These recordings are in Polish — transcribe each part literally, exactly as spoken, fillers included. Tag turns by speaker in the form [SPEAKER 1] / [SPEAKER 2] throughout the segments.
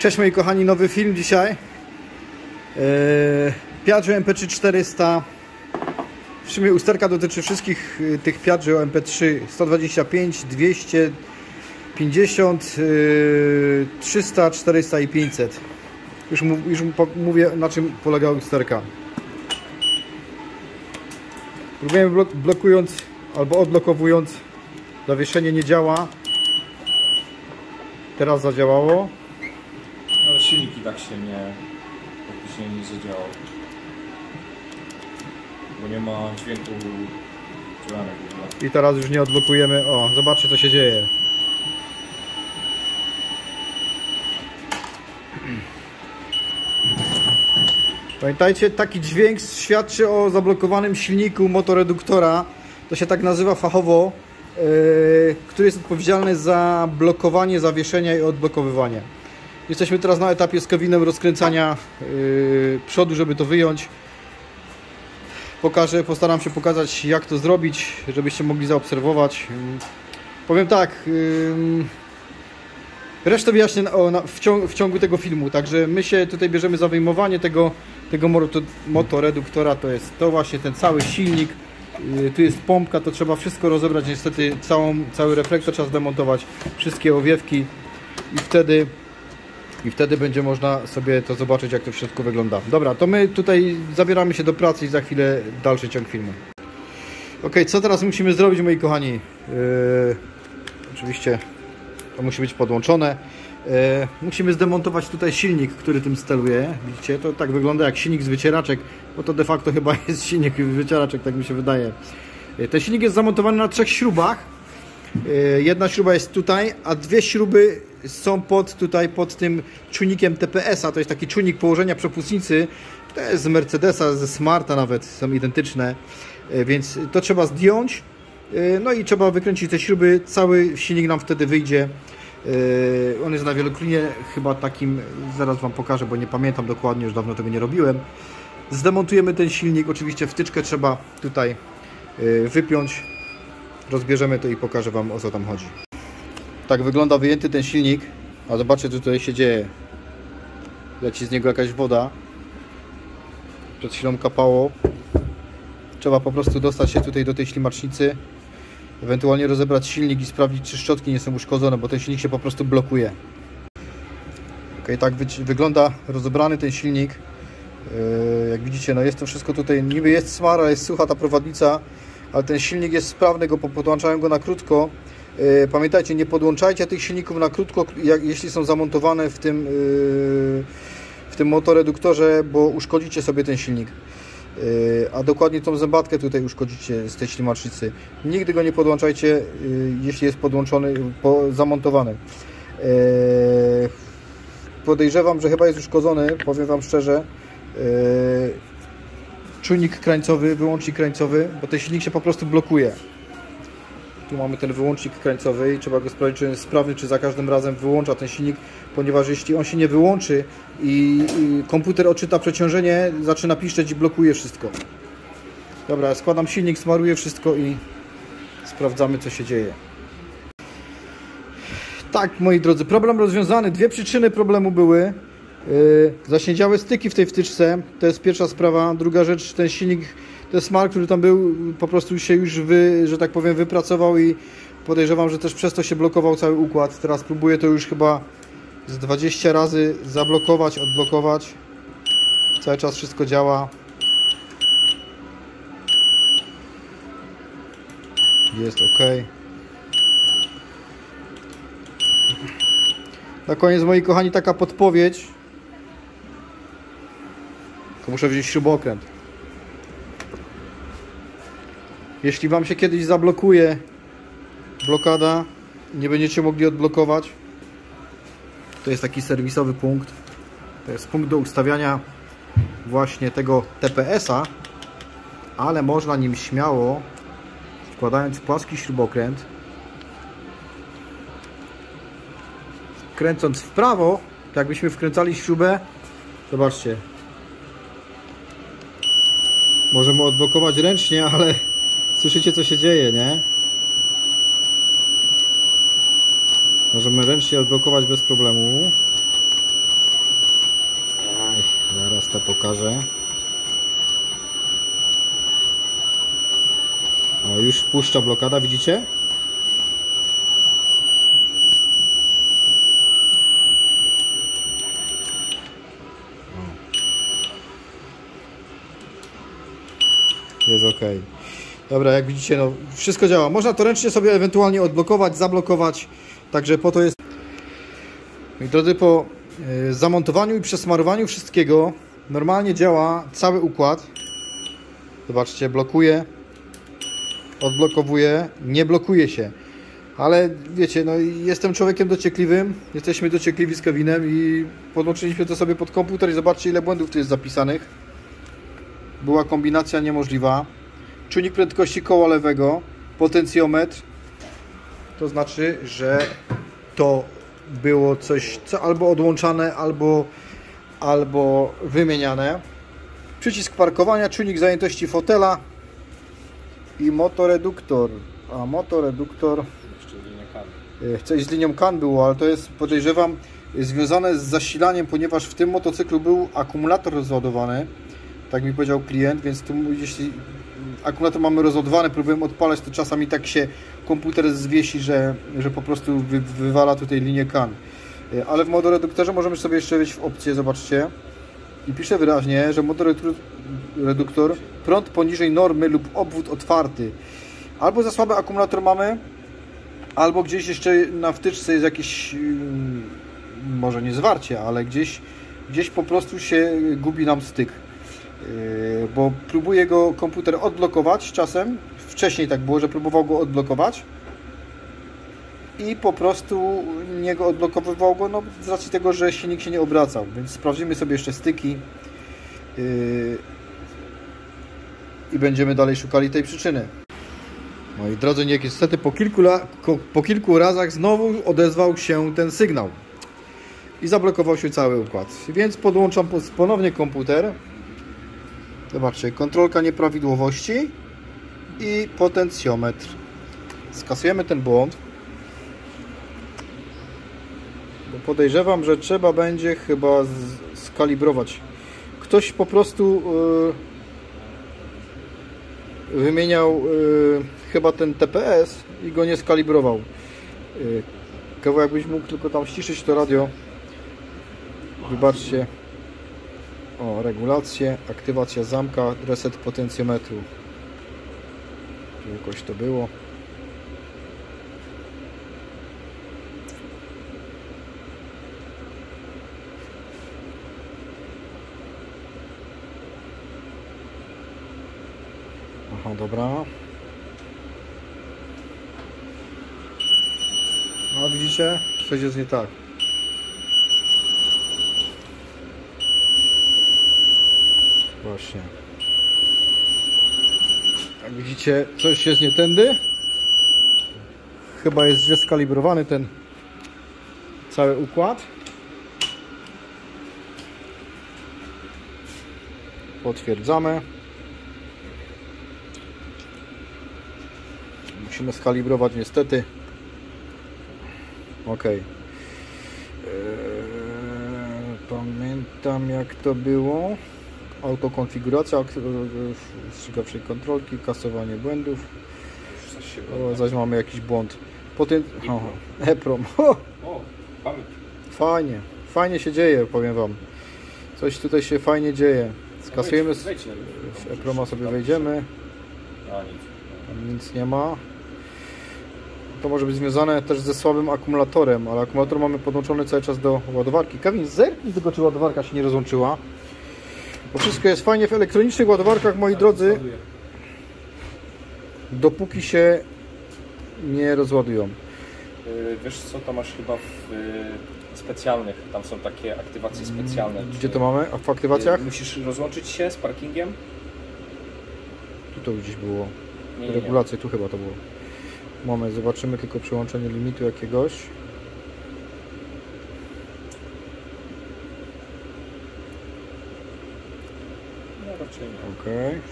[SPEAKER 1] Cześć moi kochani, nowy film dzisiaj. Piaggio M P trzy czterysta. W sumie usterka dotyczy wszystkich tych Piaggio M P trzy sto dwadzieścia pięć, dwieście pięćdziesiąt, trzysta, czterysta i pięćset. Już, już mówię, na czym polega usterka. Próbujemy blok blokując albo odblokowując. Zawieszenie nie działa. Teraz zadziałało.
[SPEAKER 2] No silnik i tak się nie, praktycznie nie zadziałał. Bo nie ma dźwięku działanek.
[SPEAKER 1] I teraz już nie odblokujemy. O, zobaczcie co się dzieje. Pamiętajcie, taki dźwięk świadczy o zablokowanym silniku motoreduktora. To się tak nazywa fachowo, yy, który jest odpowiedzialny za blokowanie, zawieszenia i odblokowywanie. Jesteśmy teraz na etapie z Kevinem rozkręcania yy, przodu, żeby to wyjąć. Pokażę, postaram się pokazać, jak to zrobić, żebyście mogli zaobserwować. Yy, powiem tak, yy, resztę wyjaśnię na, o, na, w, ciągu, w ciągu tego filmu. Także my się tutaj bierzemy za wyjmowanie tego, tego motoreduktora. To jest to właśnie ten cały silnik. Yy, tu jest pompka, to trzeba wszystko rozebrać. Niestety całą, cały reflektor trzeba zdemontować, wszystkie owiewki i wtedy I wtedy będzie można sobie to zobaczyć, jak to wszystko wygląda. Dobra, to my tutaj zabieramy się do pracy i za chwilę dalszy ciąg filmu. Ok, co teraz musimy zrobić, moi kochani? Yy, oczywiście to musi być podłączone. Yy, musimy zdemontować tutaj silnik, który tym steruje. Widzicie, to tak wygląda jak silnik z wycieraczek, bo to de facto chyba jest silnik z wycieraczek, tak mi się wydaje. Yy, ten silnik jest zamontowany na trzech śrubach. Yy, jedna śruba jest tutaj, a dwie śruby są pod tutaj pod tym czujnikiem T P S a. To jest taki czujnik położenia przepustnicy. To jest z Mercedesa, ze Smarta nawet, są identyczne. Więc to trzeba zdjąć. No i trzeba wykręcić te śruby. Cały silnik nam wtedy wyjdzie. On jest na wieloklinie chyba takim, zaraz wam pokażę, bo nie pamiętam dokładnie, już dawno tego nie robiłem. Zdemontujemy ten silnik. Oczywiście wtyczkę trzeba tutaj wypiąć. Rozbierzemy to i pokażę wam, o co tam chodzi. Tak wygląda wyjęty ten silnik, a zobaczcie, co tutaj się dzieje. Leci z niego jakaś woda. Przed chwilą kapało. Trzeba po prostu dostać się tutaj do tej ślimacznicy, ewentualnie rozebrać silnik i sprawdzić, czy szczotki nie są uszkodzone, bo ten silnik się po prostu blokuje. Ok, tak wy wygląda rozebrany ten silnik. Yy, jak widzicie, no jest to wszystko tutaj, niby jest smara, jest sucha ta prowadnica, ale ten silnik jest sprawny, go podłączałem go na krótko. Pamiętajcie, nie podłączajcie tych silników na krótko, jak, jeśli są zamontowane w tym, yy, w tym motoreduktorze, bo uszkodzicie sobie ten silnik. Yy, a dokładnie tą zębatkę tutaj uszkodzicie z tej ślimacznicy. Nigdy go nie podłączajcie, yy, jeśli jest podłączony, po, zamontowany. Yy, podejrzewam, że chyba jest uszkodzony, powiem wam szczerze. Yy, czujnik krańcowy, wyłącznik krańcowy, bo ten silnik się po prostu blokuje. Tu mamy ten wyłącznik krańcowy i trzeba go sprawdzić, czy jest sprawny, czy za każdym razem wyłącza ten silnik, ponieważ jeśli on się nie wyłączy i, i komputer odczyta przeciążenie, zaczyna piszczeć i blokuje wszystko. Dobra, składam silnik, smaruję wszystko i sprawdzamy, co się dzieje. Tak, moi drodzy, problem rozwiązany. Dwie przyczyny problemu były. Yy, zaśniedziałe styki w tej wtyczce, to jest pierwsza sprawa. Druga rzecz, ten silnik, ten smar, który tam był, po prostu się już wy, że tak powiem, wypracował i podejrzewam, że też przez to się blokował cały układ. Teraz próbuję to już chyba z dwadzieścia razy zablokować, odblokować. Cały czas wszystko działa. Jest ok. Na koniec, moi kochani, taka podpowiedź. Tylko muszę wziąć śrubokręt. Jeśli wam się kiedyś zablokuje blokada, nie będziecie mogli odblokować, to jest taki serwisowy punkt. To jest punkt do ustawiania właśnie tego T P S a, ale można nim śmiało, wkładając płaski śrubokręt, kręcąc w prawo, tak jakbyśmy wkręcali śrubę, zobaczcie, możemy odblokować ręcznie, ale słyszycie, co się dzieje, nie? Możemy ręcznie odblokować bez problemu. Teraz te pokażę. O, już puszcza blokada, widzicie? Jest ok. Dobra, jak widzicie, no wszystko działa. Można to ręcznie sobie ewentualnie odblokować, zablokować. Także po to jest. Moi drodzy, po y, zamontowaniu i przesmarowaniu wszystkiego normalnie działa cały układ. Zobaczcie, blokuje, odblokowuje, nie blokuje się. Ale wiecie, no jestem człowiekiem dociekliwym, jesteśmy dociekliwi z Kevinem i podłączyliśmy to sobie pod komputer i zobaczcie, ile błędów tu jest zapisanych. Była kombinacja niemożliwa. Czujnik prędkości koła lewego, potencjometr. To znaczy, że to było coś, co albo odłączane, albo, albo wymieniane. Przycisk parkowania, czujnik zajętości fotela i motoreduktor. A motoreduktor...
[SPEAKER 2] Jeszcze linia kan.
[SPEAKER 1] Coś z linią kan było, ale to jest, podejrzewam, związane z zasilaniem, ponieważ w tym motocyklu był akumulator rozładowany. Tak mi powiedział klient, więc tu jeśli akumulator mamy rozładowany, próbujemy odpalać, to czasami tak się komputer zwiesi, że, że po prostu wy, wywala tutaj linię kan. Ale w motoreduktorze możemy sobie jeszcze wejść w opcję, zobaczcie. I pisze wyraźnie, że motoreduktor prąd poniżej normy lub obwód otwarty. Albo za słaby akumulator mamy, albo gdzieś jeszcze na wtyczce jest jakieś, może nie zwarcie, ale gdzieś, gdzieś po prostu się gubi nam styk. Bo próbuje go komputer odblokować czasem, wcześniej tak było, że próbował go odblokować i po prostu nie go odblokowywał go, no z racji tego, że silnik się nie obracał, więc sprawdzimy sobie jeszcze styki yy, i będziemy dalej szukali tej przyczyny. Moi drodzy, niestety po kilku, po kilku razach znowu odezwał się ten sygnał i zablokował się cały układ, więc podłączam ponownie komputer. Zobaczcie, kontrolka nieprawidłowości i potencjometr. Skasujemy ten błąd. Bo podejrzewam, że trzeba będzie chyba skalibrować. Ktoś po prostu yy, wymieniał yy, chyba ten T P S i go nie skalibrował. Yy, Kawał, jakbyś mógł tylko tam ściszyć to radio. Wybaczcie. O, regulacje, aktywacja zamka, reset potencjometru. Tu jakoś to było. Aha, dobra. No widzicie? Coś jest nie tak. Właśnie. Jak widzicie, coś jest nie tędy. Chyba jest źle skalibrowany ten cały układ. Potwierdzamy. Musimy skalibrować niestety. Ok. Eee, pamiętam jak to było. Autokonfiguracja strzygawczej kontrolki, kasowanie błędów. O, zaś mamy jakiś błąd. Potem EPROM.
[SPEAKER 2] O, pamięć.
[SPEAKER 1] Fajnie, fajnie się dzieje, powiem wam. Coś tutaj się fajnie dzieje. Skasujemy. Z EPROMa sobie wejdziemy.
[SPEAKER 2] A, nic.
[SPEAKER 1] Tam nic nie ma. To może być związane też ze słabym akumulatorem, ale akumulator mamy podłączony cały czas do ładowarki. Kevin, zerknij tylko, czy ładowarka się nie rozłączyła. Bo wszystko jest fajnie w elektronicznych ładowarkach, moi drodzy, dopóki się nie rozładują.
[SPEAKER 2] Wiesz co, to masz chyba w specjalnych, tam są takie aktywacje specjalne.
[SPEAKER 1] Gdzie to mamy? A w aktywacjach?
[SPEAKER 2] Musisz rozłączyć się z parkingiem.
[SPEAKER 1] Tu to gdzieś było.
[SPEAKER 2] Nie, nie,
[SPEAKER 1] Regulacje, tu chyba to było. Moment, zobaczymy tylko przyłączenie limitu jakiegoś.
[SPEAKER 2] No raczej nie.
[SPEAKER 1] Okej. Okay.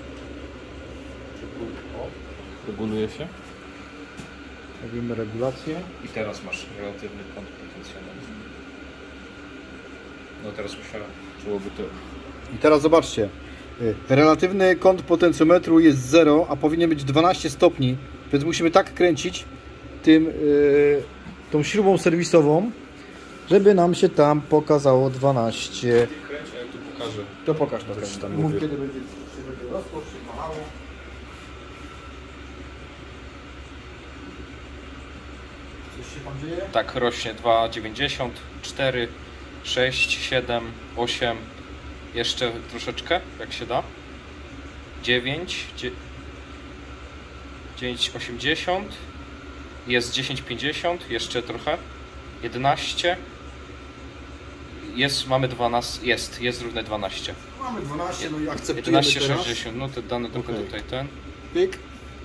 [SPEAKER 2] Reguluje się.
[SPEAKER 1] Robimy regulację.
[SPEAKER 2] I teraz masz relatywny kąt potencjalny. No teraz musiałem, byłoby to
[SPEAKER 1] I teraz zobaczcie, relatywny kąt potencjometru jest zero, a powinien być dwanaście stopni, więc musimy tak kręcić tym, yy, tą śrubą serwisową, żeby nam się tam pokazało dwanaście.
[SPEAKER 2] Kręć, a ja tu pokażę.
[SPEAKER 1] To pokaż to.
[SPEAKER 2] Też tam
[SPEAKER 1] Mów,
[SPEAKER 2] mówię.
[SPEAKER 1] kiedy będzie, czy będzie rosło, czy malało. Coś się tam dzieje?
[SPEAKER 2] Tak, rośnie dwa dziewięćdziesiąt, cztery, sześć, siedem, osiem. Jeszcze troszeczkę, jak się da. dziewięć, dziewięć osiemdziesiąt. Jest dziesięć pięćdziesiąt, jeszcze trochę. jedenaście. Jest, mamy dwanaście, jest, jest równe dwanaście.
[SPEAKER 1] Mamy dwanaście, no i akceptujemy
[SPEAKER 2] jedenaście
[SPEAKER 1] teraz.
[SPEAKER 2] sześćdziesiąt, no te dane trochę
[SPEAKER 1] Okej.
[SPEAKER 2] tutaj ten.
[SPEAKER 1] Pyk.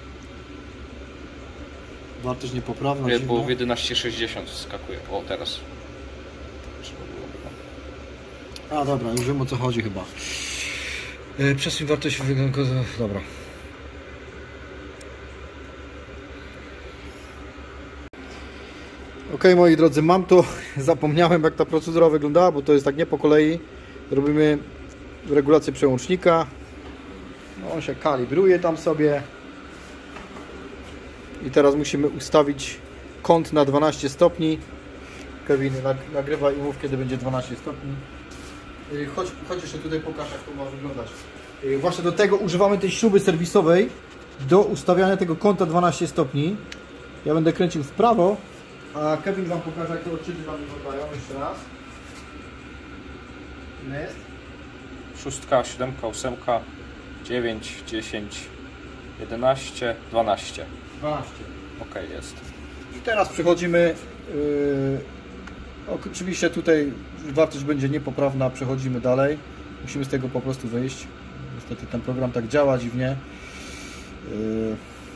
[SPEAKER 1] Wartość niepoprawna,
[SPEAKER 2] Bo
[SPEAKER 1] dziwna.
[SPEAKER 2] w jedenaście sześćdziesiąt wskakuje. O, teraz. Trzeba było chyba.
[SPEAKER 1] A dobra, już wiem, o co chodzi chyba. Yy, przesuń wartość wyglądu. Dobra. Ok, moi drodzy, mam to. Zapomniałem, jak ta procedura wyglądała, bo to jest tak nie po kolei. Robimy regulację przełącznika. No, on się kalibruje tam sobie. I teraz musimy ustawić kąt na dwanaście stopni. Kevin, nagrywa i mów, kiedy będzie dwanaście stopni. Chodź, chodź jeszcze tutaj, pokaż, jak to ma wyglądać. Właśnie do tego używamy tej śruby serwisowej do ustawiania tego kąta dwanaście stopni. Ja będę kręcił w prawo, a Kevin Wam pokaże, jak te odczyty Wam wyglądają. Jeszcze raz. Ile jest?
[SPEAKER 2] Szóstka, siódemka, ósemka, dziewięć, dziesięć, jedenaście, dwanaście.
[SPEAKER 1] dwanaście.
[SPEAKER 2] Ok, jest.
[SPEAKER 1] I teraz przechodzimy. Yy, oczywiście tutaj wartość będzie niepoprawna, przechodzimy dalej. Musimy z tego po prostu wyjść. Niestety ten program tak działa dziwnie. Yy,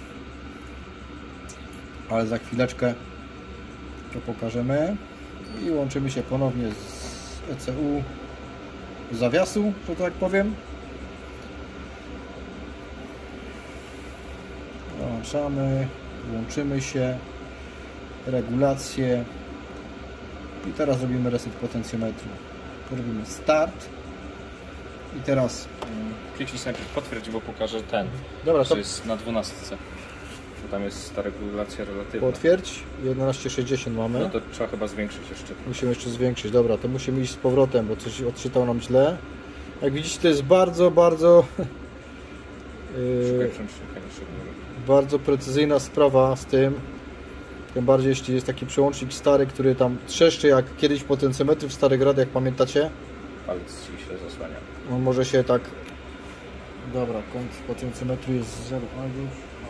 [SPEAKER 1] ale za chwileczkę to pokażemy. I łączymy się ponownie z E C U zawiasu, że tak powiem. Włączamy, łączymy się, regulacje i teraz robimy reset potencjometru. Robimy start i teraz
[SPEAKER 2] Kliknij sobie najpierw potwierdź, bo pokażę ten.
[SPEAKER 1] dobra,
[SPEAKER 2] To
[SPEAKER 1] to
[SPEAKER 2] jest na dwunastce. Bo tam jest ta regulacja relatywna.
[SPEAKER 1] potwierdź, jedenaście sześćdziesiąt mamy.
[SPEAKER 2] No to trzeba chyba zwiększyć jeszcze.
[SPEAKER 1] Musimy jeszcze zwiększyć, dobra, to musimy iść z powrotem, bo coś odczytał nam źle. Jak widzicie, to jest bardzo, bardzo
[SPEAKER 2] Szukaj
[SPEAKER 1] yy,
[SPEAKER 2] przełącznika niższego.
[SPEAKER 1] bardzo precyzyjna sprawa z tym. Tym bardziej jeśli jest taki przełącznik stary, który tam trzeszczy jak kiedyś potencjometry w starych radiach, pamiętacie?
[SPEAKER 2] Palec ci źle zasłania.
[SPEAKER 1] On może się tak... Dobra, kąt potencjometru jest zero. A już...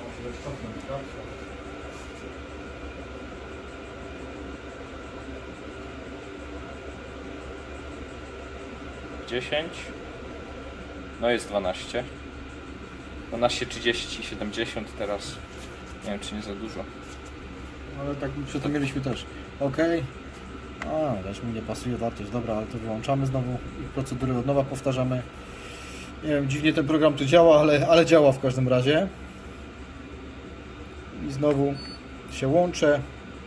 [SPEAKER 2] dziesięć. No jest dwanaście. dwanaście, trzydzieści, siedemdziesiąt teraz. Nie wiem, czy nie za dużo.
[SPEAKER 1] Ale tak przy tym mieliśmy też. Ok. A, też mi nie pasuje wartość. Dobra, ale to wyłączamy znowu i procedurę od nowa powtarzamy. Nie wiem, dziwnie ten program tu działa, ale, ale działa w każdym razie. I znowu się łączę.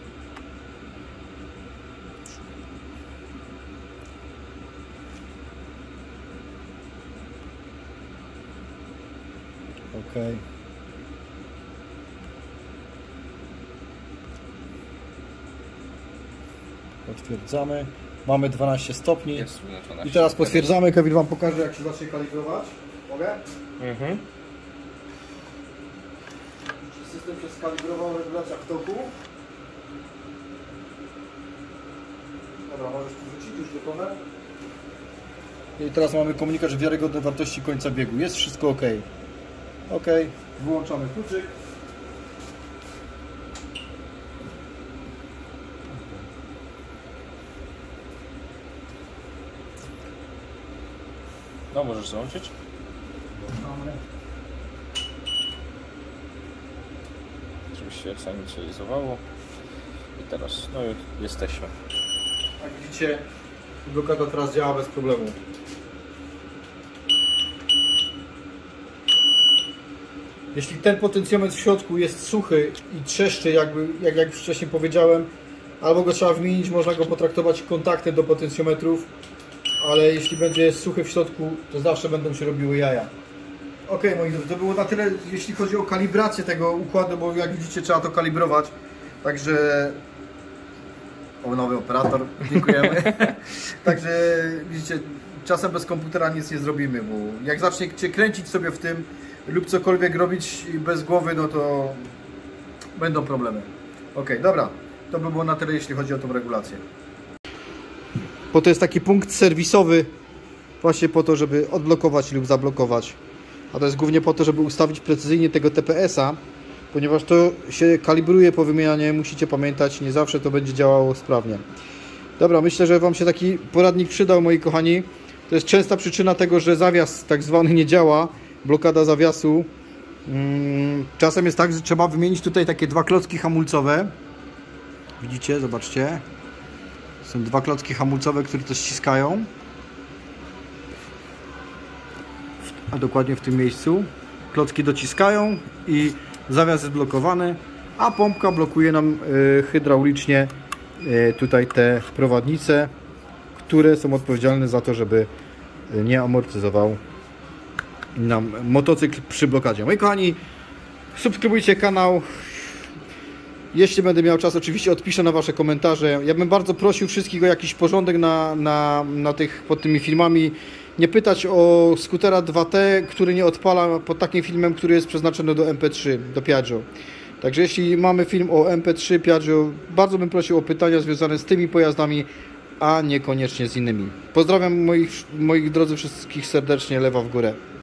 [SPEAKER 1] Ok. Potwierdzamy. Mamy dwanaście stopni.
[SPEAKER 2] Jest równe dwanaście.
[SPEAKER 1] I teraz potwierdzamy. Kevin Wam pokaże, jak się zacznie kalibrować. Mogę?
[SPEAKER 2] Mhm.
[SPEAKER 1] System się skalibrował, regulacja w toku. Dobra, możesz tu wrócić już do tonę. I teraz mamy komunikat, że wiarygodne wartości końca biegu. Jest wszystko ok. Ok, wyłączamy kluczyk.
[SPEAKER 2] No, możesz załączyć. Żeby się zainicjalizowało. I teraz, no i jesteśmy.
[SPEAKER 1] Jak widzicie, blokada teraz działa bez problemu. Jeśli ten potencjometr w środku jest suchy i trzeszczy, jakby, jak, jak już wcześniej powiedziałem, albo go trzeba wymienić, można go potraktować kontaktem do potencjometrów. ale jeśli będzie suchy w środku, to zawsze będą się robiły jaja. Ok, moi drodzy, to było na tyle, jeśli chodzi o kalibrację tego układu, bo jak widzicie, trzeba to kalibrować. Także... O, nowy operator, dziękujemy. Także widzicie, czasem bez komputera nic nie zrobimy, bo jak zaczniecie kręcić sobie w tym lub cokolwiek robić bez głowy, no to będą problemy. Ok, dobra, to by było na tyle, jeśli chodzi o tą regulację. Bo to jest taki punkt serwisowy właśnie po to, żeby odblokować lub zablokować. A to jest głównie po to, żeby ustawić precyzyjnie tego T P S a, ponieważ to się kalibruje po wymianie, musicie pamiętać, nie zawsze to będzie działało sprawnie. Dobra, myślę, że Wam się taki poradnik przydał, moi kochani. To jest częsta przyczyna tego, że zawias tak zwany nie działa, blokada zawiasu. Czasem jest tak, że trzeba wymienić tutaj takie dwa klocki hamulcowe. Widzicie, zobaczcie. Są dwa klocki hamulcowe, które to ściskają. A dokładnie w tym miejscu. Klocki dociskają i zawias jest blokowany, a pompka blokuje nam hydraulicznie tutaj te prowadnice, które są odpowiedzialne za to, żeby nie amortyzował nam motocykl przy blokadzie. Moi kochani, subskrybujcie kanał. Jeśli będę miał czas, oczywiście odpiszę na Wasze komentarze. Ja bym bardzo prosił wszystkich o jakiś porządek na, na, na tych, pod tymi filmami. Nie pytać o skutera dwa T, który nie odpala pod takim filmem, który jest przeznaczony do M P trzy, do Piaggio. Także jeśli mamy film o M P trzy Piaggio, bardzo bym prosił o pytania związane z tymi pojazdami, a niekoniecznie z innymi. Pozdrawiam moich, moich drodzy wszystkich serdecznie, lewa w górę.